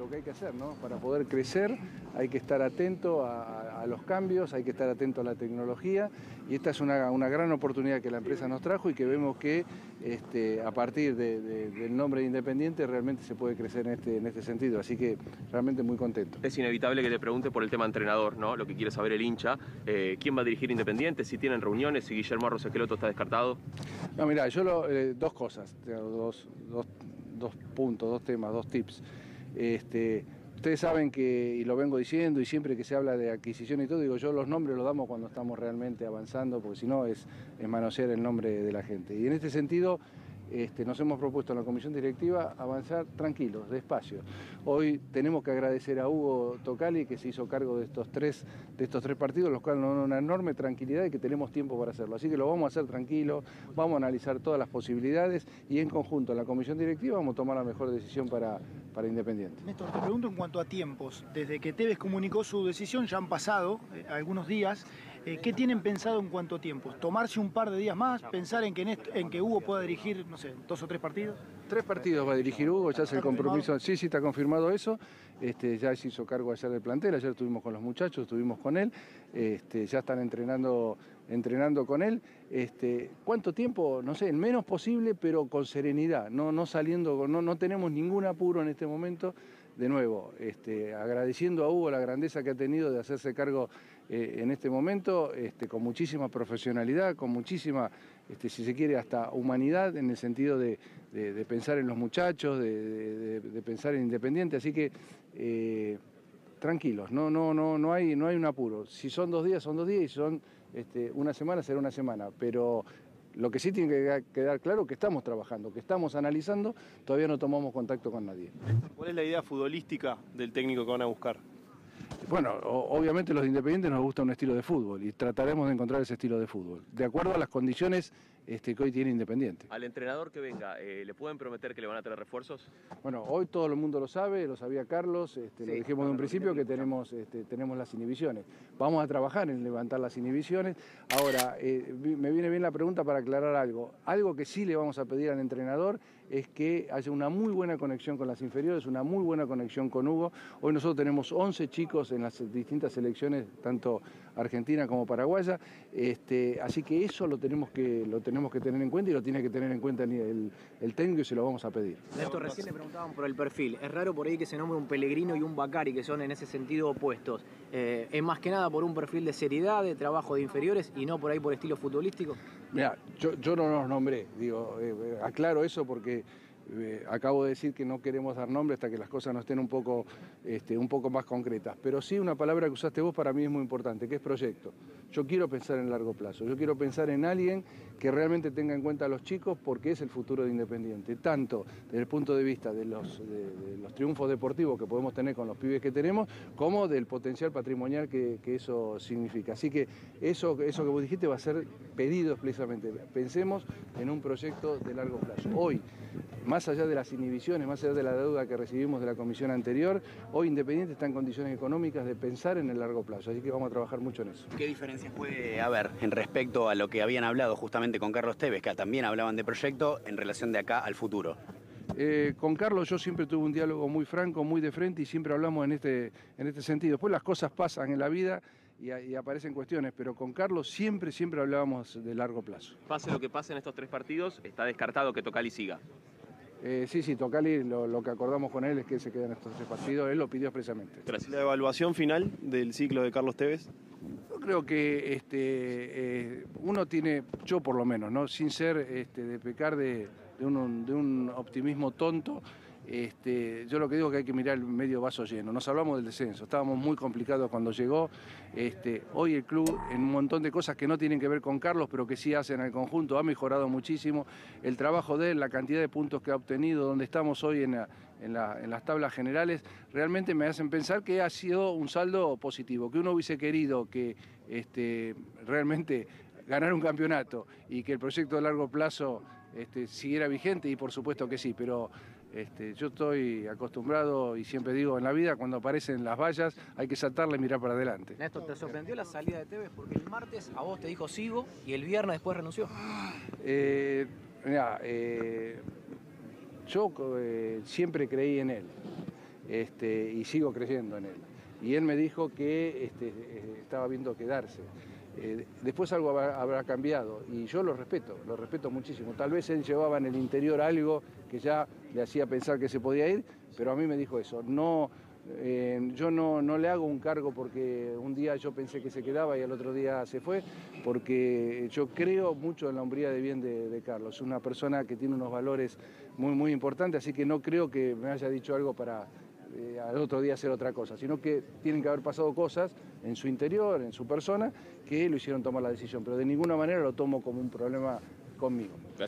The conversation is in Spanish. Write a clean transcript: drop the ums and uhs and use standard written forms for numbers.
lo que hay que hacer, ¿no? Para poder crecer hay que estar atento a los cambios, hay que estar atento a la tecnología, y esta es una gran oportunidad que la empresa nos trajo y que vemos que a partir del nombre de Independiente realmente se puede crecer en este sentido, así que realmente muy contento. Es inevitable que te pregunte por el tema entrenador, ¿no? Lo que quiere saber el hincha, ¿quién va a dirigir Independiente? Si tienen reuniones, si Guillermo Arroz Esqueloto está descartado. No, mirá, yo dos cosas, dos puntos, dos temas, dos tips. Ustedes saben que, y lo vengo diciendo, y siempre que se habla de adquisición y todo, digo, yo los nombres los damos cuando estamos realmente avanzando, porque si no es manosear el nombre de la gente. Y en este sentido, nos hemos propuesto en la comisión directiva avanzar tranquilos, despacio. Hoy tenemos que agradecer a Hugo Tocali, que se hizo cargo de estos tres partidos, los cuales nos dan una enorme tranquilidad y que tenemos tiempo para hacerlo. Así que lo vamos a hacer tranquilo, vamos a analizar todas las posibilidades y en conjunto en la comisión directiva vamos a tomar la mejor decisión para Independiente. Néstor, te pregunto en cuanto a tiempos. Desde que Tevez comunicó su decisión ya han pasado algunos días. ¿Qué tienen pensado en cuanto a tiempos? ¿Tomarse un par de días más? ¿Pensar en que Hugo pueda dirigir, no sé, 2 o 3 partidos? 3 partidos va a dirigir Hugo, ya es el compromiso. Sí, está confirmado eso. Ya se hizo cargo ayer del plantel, ayer estuvimos con los muchachos, estuvimos con él, ya están entrenando con él. ¿Cuánto tiempo? No sé, el menos posible, pero con serenidad, no saliendo, no tenemos ningún apuro en este momento. De nuevo, agradeciendo a Hugo la grandeza que ha tenido de hacerse cargo en este momento, con muchísima profesionalidad, con muchísima, si se quiere, hasta humanidad, en el sentido de pensar en los muchachos, de pensar en Independiente, así que tranquilos, no hay un apuro. Si son 2 días, son 2 días, y si son una semana, será una semana, pero lo que sí tiene que quedar claro es que estamos trabajando, que estamos analizando, todavía no tomamos contacto con nadie. ¿Cuál es la idea futbolística del técnico que van a buscar? Bueno, obviamente los de Independiente nos gusta un estilo de fútbol y trataremos de encontrar ese estilo de fútbol, de acuerdo a las condiciones que hoy tiene Independiente. Al entrenador que venga, ¿le pueden prometer que le van a traer refuerzos? Bueno, hoy todo el mundo lo sabe, lo sabía Carlos, Sí, lo dijimos de un principio que tenemos las inhibiciones. Vamos a trabajar en levantar las inhibiciones. Ahora, me viene bien la pregunta para aclarar algo. Algo que sí le vamos a pedir al entrenador es que haya una muy buena conexión con las inferiores, una muy buena conexión con Hugo. Hoy nosotros tenemos 11 chicos en las distintas selecciones, tanto argentina como paraguaya, así que eso lo tenemos que tener en cuenta y lo tiene que tener en cuenta el técnico y se lo vamos a pedir. Néstor, recién le preguntaban por el perfil. Es raro por ahí que se nombre un Pellegrino y un Bacari, que son en ese sentido opuestos. ¿Es más que nada por un perfil de seriedad, de trabajo de inferiores y no por ahí por estilo futbolístico? Mira, yo no los nombré, digo, aclaro eso porque acabo de decir que no queremos dar nombre hasta que las cosas no estén un poco más concretas. Pero sí, una palabra que usaste vos para mí es muy importante, que es proyecto. Yo quiero pensar en largo plazo, yo quiero pensar en alguien que realmente tenga en cuenta a los chicos porque es el futuro de Independiente, tanto desde el punto de vista de los triunfos deportivos que podemos tener con los pibes que tenemos, como del potencial patrimonial que eso significa. Así que eso que vos dijiste va a ser pedido expresamente. Pensemos en un proyecto de largo plazo. Hoy, más allá de las inhibiciones, más allá de la deuda que recibimos de la comisión anterior, hoy Independiente está en condiciones económicas de pensar en el largo plazo, así que vamos a trabajar mucho en eso. ¿Qué diferencias puede haber en respecto a lo que habían hablado justamente con Carlos Tevez, que también hablaban de proyecto, en relación de acá al futuro? Con Carlos yo siempre tuve un diálogo muy franco, muy de frente y siempre hablamos en este sentido. Después las cosas pasan en la vida y aparecen cuestiones, pero con Carlos siempre hablábamos de largo plazo. Pase lo que pase en estos 3 partidos, está descartado que Tocali siga. Sí, Tocali, lo que acordamos con él es que se quede en estos 3 partidos, él lo pidió expresamente. Gracias. ¿La evaluación final del ciclo de Carlos Tevez? Yo creo que uno tiene, yo por lo menos, ¿no? Sin ser de pecar de un optimismo tonto, yo lo que digo es que hay que mirar el medio vaso lleno. Nos hablamos del descenso, estábamos muy complicados cuando llegó. Hoy el club, en un montón de cosas que no tienen que ver con Carlos, pero que sí hacen al conjunto, ha mejorado muchísimo. El trabajo de él, la cantidad de puntos que ha obtenido, donde estamos hoy en las tablas generales, realmente me hacen pensar que ha sido un saldo positivo, que uno hubiese querido que realmente ganar un campeonato y que el proyecto de largo plazo siguiera vigente, y por supuesto que sí, pero yo estoy acostumbrado y siempre digo en la vida, cuando aparecen las vallas hay que saltarle y mirar para adelante. Néstor, ¿te sorprendió la salida de Tevez? Porque el martes a vos te dijo sigo y el viernes después renunció. Mirá, yo siempre creí en él. y sigo creyendo en él. Y él me dijo que estaba viendo quedarse. Después algo habrá cambiado y yo lo respeto muchísimo. Tal vez él llevaba en el interior algo que ya le hacía pensar que se podía ir, pero a mí me dijo eso. Yo no le hago un cargo porque un día yo pensé que se quedaba y al otro día se fue, porque yo creo mucho en la hombría de bien de Carlos. Es una persona que tiene unos valores muy importantes, así que no creo que me haya dicho algo para al otro día hacer otra cosa, sino que tienen que haber pasado cosas en su interior, en su persona, que lo hicieron tomar la decisión, pero de ninguna manera lo tomo como un problema conmigo.